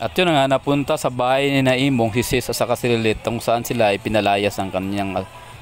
At yun na nga, napunta sa bahay ni Naimong si Sis at saka si Lilith kung saan sila ipinalayas ng kanyang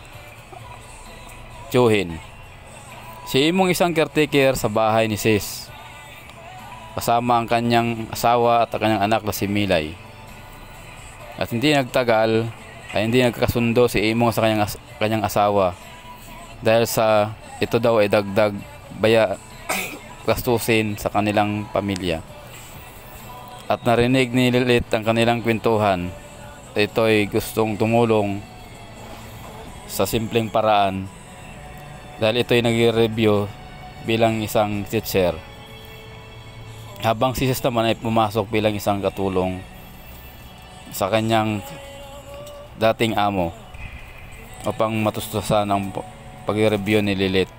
tiyuhin. Si Imong isang caretaker sa bahay ni Sis, kasama ang kanyang asawa at ang kanyang anak na si Milay. At hindi nagtagal ay hindi nagkasundo si Imong sa kanyang asawa dahil sa ito daw ay dagdag gastusin sa kanilang pamilya. At narinig ni Lilith ang kanilang kwentuhan. Ito ay gustong tumulong sa simpleng paraan dahil ito ay nag-review bilang isang teacher, habang si Sis naman ay pumasok bilang isang katulong sa kanyang dating amo upang matustusan ang pag-review ni Lilith.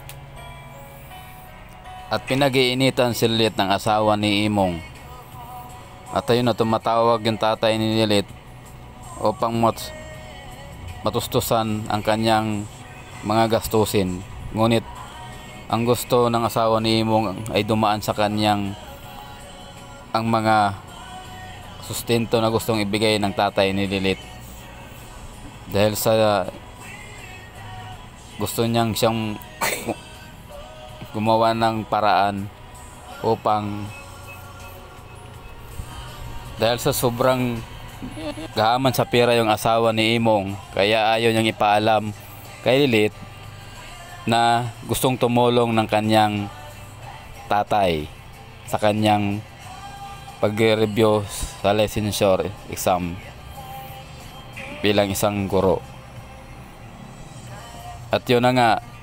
At pinag-iinitan si Lilith ng asawa ni Imong. At ayun na, tumatawag yung tatay ni Lilith upang matustusan ang kanyang mga gastusin. Ngunit ang gusto ng asawa ni Imong ay dumaan sa kanyang ang mga sustento na gustong ibigay ng tatay ni Lilith. Dahil sa gusto siyang gumawa ng paraan upang dahil sa sobrang gahaman sa pera yung asawa ni Imong, kaya ayaw niyang ipaalam kay Lilith na gustong tumulong ng kanyang tatay sa kanyang pag-review sa licensure exam bilang isang guro. At yun na nga,